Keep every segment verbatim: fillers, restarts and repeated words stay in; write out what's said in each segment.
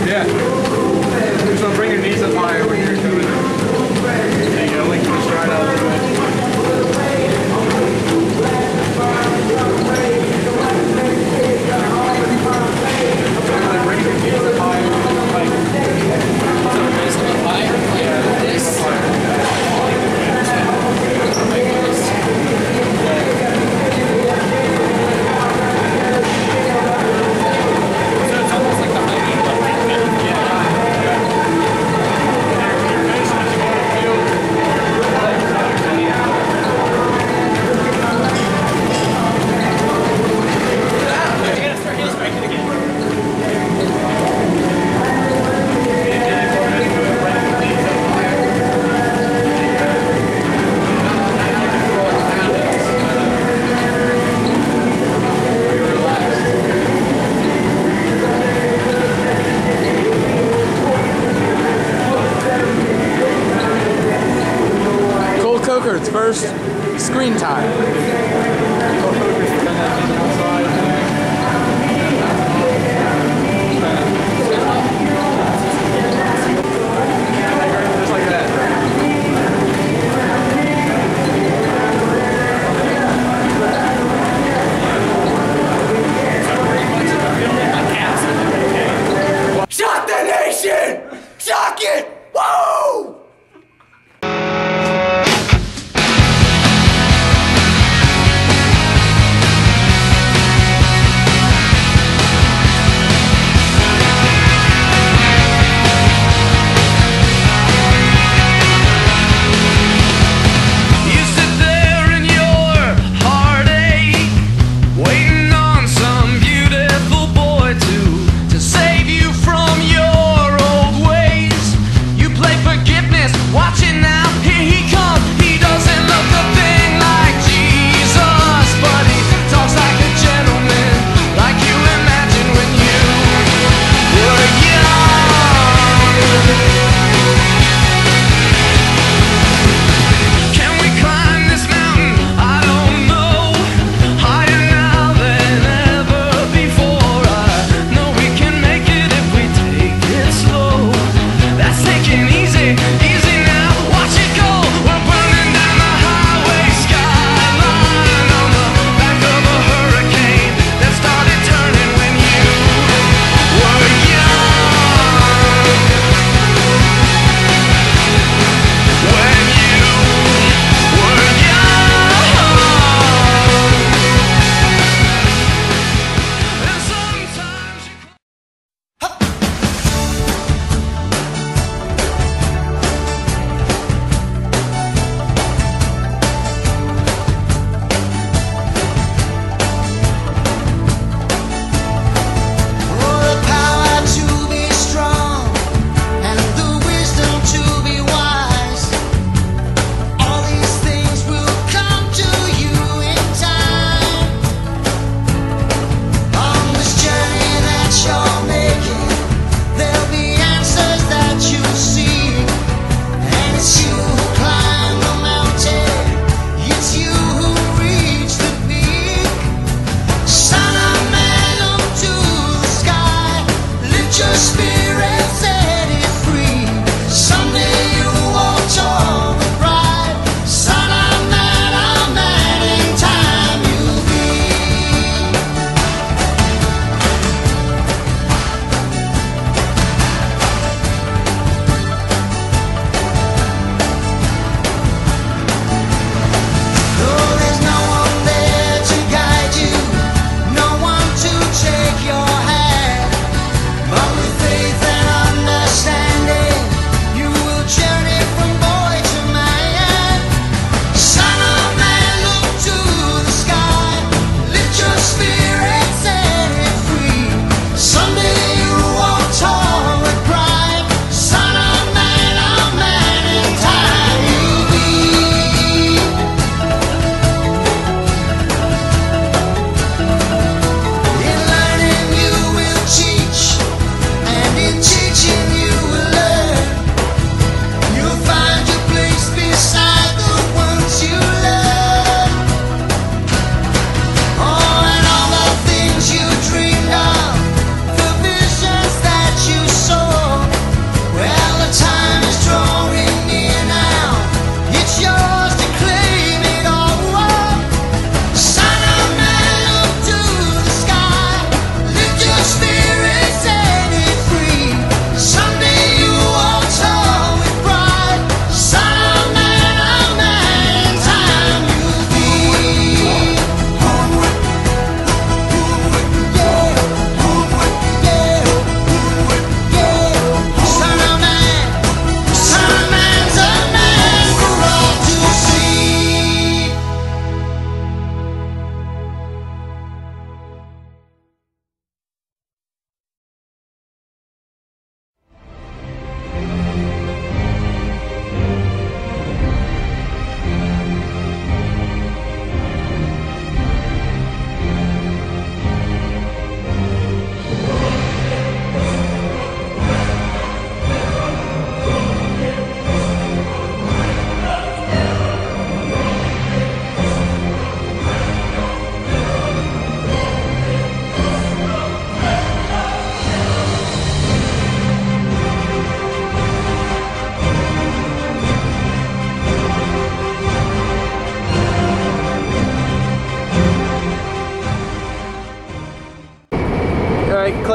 Yeah. So bring your knees up higher when you're doing it. There you go, link the stride out to it. Bring your knees up higher. Like, so raise them up higher? Yeah, like this. Cochard's first screen time. Just like that. Shock the nation! Shock it! Woo!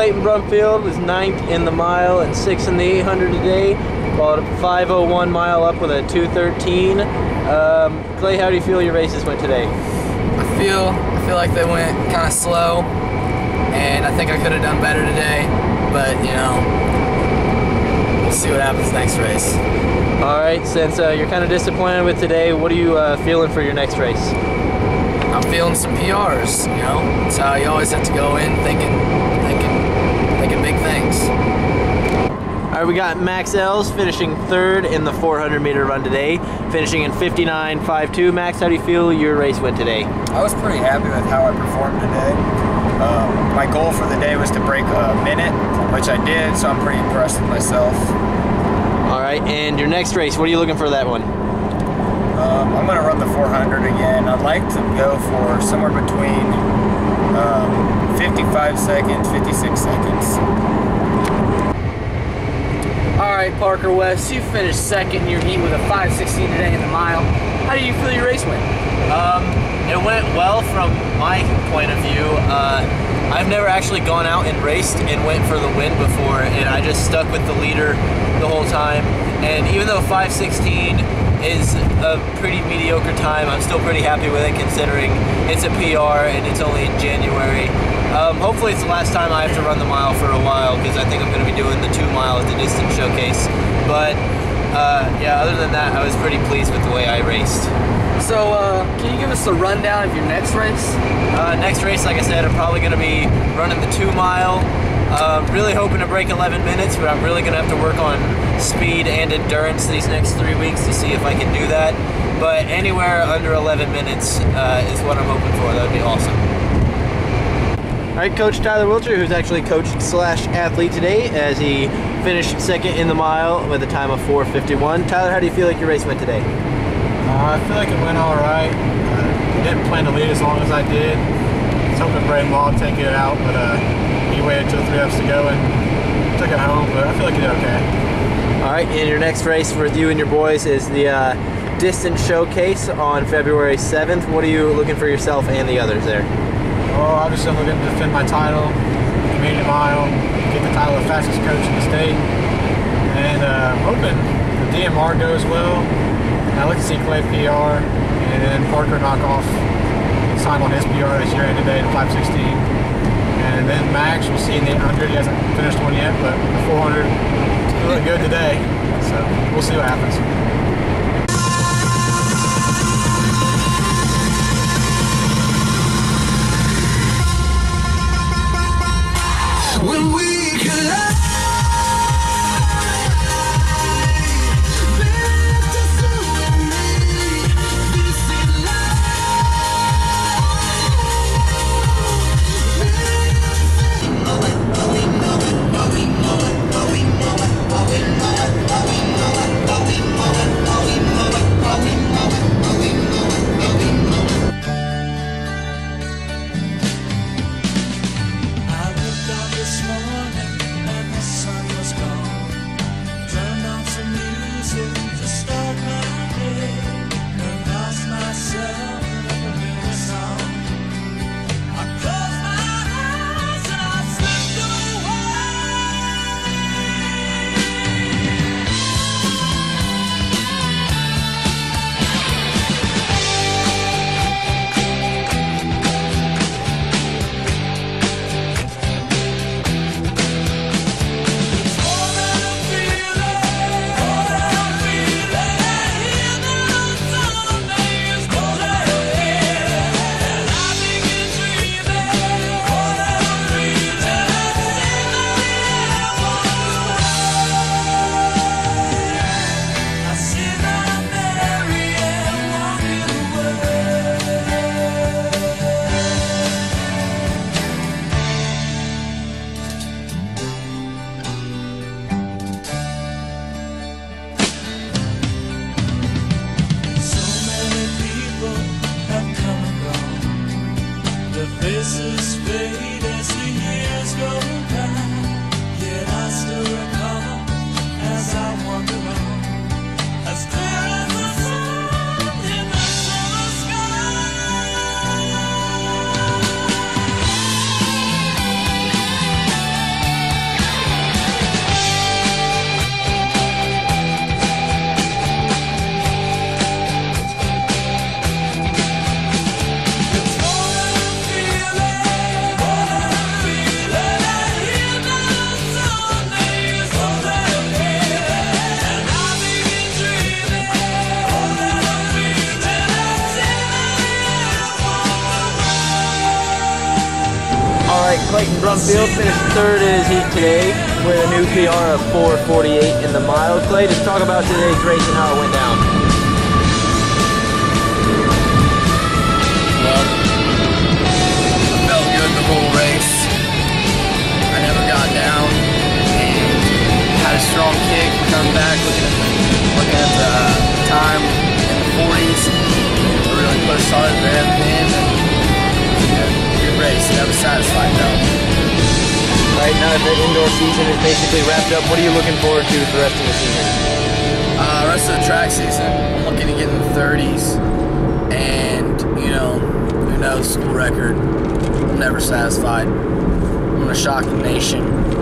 Clayton Brumfield was ninth in the mile and sixth in the eight hundred today. Followed up five oh one mile up with a two thirteen. Um, Clay, how do you feel your races went today? I feel I feel like they went kind of slow, and I think I could have done better today. But you know, we'll see what happens next race. All right, since uh, you're kind of disappointed with today, what are you uh, feeling for your next race? I'm feeling some P Rs. You know, that's how you always have to go in thinking, thinking, thinking big things. All right, we got Max Ells finishing third in the four hundred meter run today, finishing in fifty-nine fifty-two. Max, how do you feel your race went today? I was pretty happy with how I performed today. Um, my goal for the day was to break a minute, which I did, so I'm pretty impressed with myself. All right, and your next race, what are you looking for that one? Um, I'm going to run the four hundred again. I'd like to go for somewhere between um, fifty-five seconds, fifty-six seconds. All right, Parker West, you finished second in your heat with a five sixteen today in the mile. How do you feel your race went? Um, it went well from my point of view. Uh, I've never actually gone out and raced and went for the win before, and I just stuck with the leader the whole time. And even though five sixteen is a pretty mediocre time, I'm still pretty happy with it considering it's a P R and it's only in January. Um, hopefully it's the last time I have to run the mile for a while, because I think I'm going to be doing the two mile at the distance showcase. But uh, yeah, other than that, I was pretty pleased with the way I raced. So, uh, can you give us a rundown of your next race? Uh, next race, like I said, I'm probably going to be running the two mile. Uh, really hoping to break eleven minutes, but I'm really going to have to work on speed and endurance these next three weeks to see if I can do that. But anywhere under eleven minutes uh, is what I'm hoping for. That would be awesome. All right, Coach Tyler Wiltshire, who's actually coach slash athlete today, as he finished second in the mile with a time of four fifty-one. Tyler, how do you feel like your race went today? Uh, I feel like it went all right. Uh, didn't plan to lead as long as I did. I was hoping Braden Law would take it out, but uh, he waited till three laps to go and took it home, but I feel like he did okay. All right, and your next race with you and your boys is the uh, distance showcase on February seventh. What are you looking for yourself and the others there? Well, obviously I'm looking to defend my title, community mile, get the title of fastest coach in the state, and uh, I'm hoping the D M R goes well. And I'd like to see Clay P R, and then Parker knock off, sign on his P R this year and today in five sixteen. And then Max, we'll see in the eight hundred. He hasn't finished one yet, but the four hundred looked good today, so we'll see what happens. When we collide, lift us up and me, this is life. I woke up this morning. Brumfield finished third in his heat today with a new P R of four forty-eight in the mile. Clay, just talk about today's race and how it went down. Well, I felt good the whole race. I never got down and had a strong kick. Coming back, looking at the, looking at the time in the forties. I really pushed hard at the end. And good race. Never satisfied though. Right now the indoor season is basically wrapped up. What are you looking forward to for the rest of the season? Uh, rest of the track season, I'm looking to get in the thirties, and you know, who knows, school record. I'm never satisfied. I'm gonna shock the nation.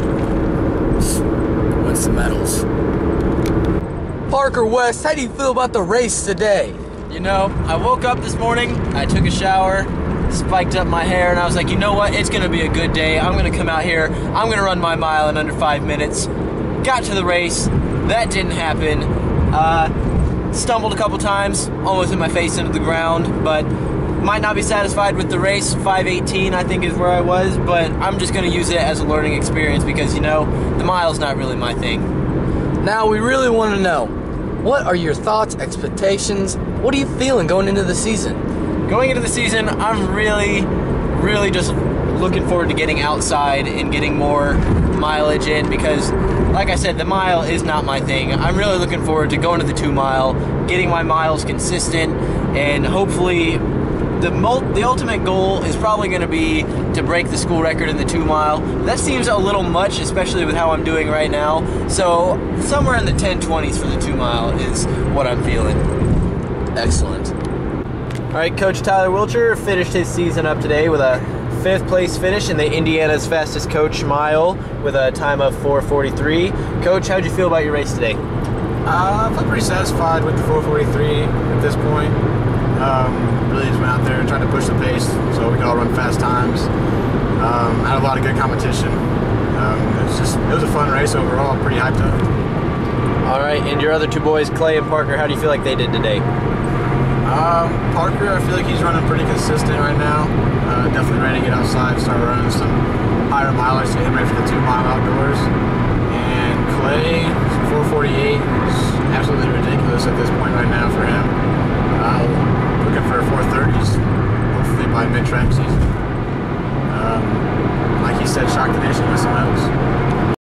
Win some medals. Parker West, how do you feel about the race today? You know, I woke up this morning, I took a shower, spiked up my hair, and I was like, you know what, it's gonna be a good day. I'm gonna come out here, I'm gonna run my mile in under five minutes. Got to the race, that didn't happen. Uh, stumbled a couple times, almost hit my face into the ground, but might not be satisfied with the race. five eighteen I think is where I was, but I'm just gonna use it as a learning experience because, you know, the mile's not really my thing. Now we really want to know, what are your thoughts, expectations? What are you feeling going into the season? Going into the season, I'm really, really just looking forward to getting outside and getting more mileage in because, like I said, the mile is not my thing. I'm really looking forward to going to the two mile, getting my miles consistent, and hopefully the mul the ultimate goal is probably going to be to break the school record in the two mile. That seems a little much, especially with how I'm doing right now. So somewhere in the ten twenties for the two mile is what I'm feeling. Excellent. All right, Coach Tyler Wilcher finished his season up today with a fifth place finish in the Indiana's Fastest Coach Mile with a time of four forty-three. Coach, how'd you feel about your race today? Uh, I felt pretty satisfied with the four forty-three at this point. Um, really just went out there and tried to push the pace so we could all run fast times. Um, had a lot of good competition. Um, it was just, it was a fun race overall, pretty hyped up. All right, and your other two boys, Clay and Parker, how do you feel like they did today? Um, Parker, I feel like he's running pretty consistent right now. Uh, definitely ready to get outside, start running some higher mileage to get him ready for the two mile outdoors. And Clay, four forty-eight,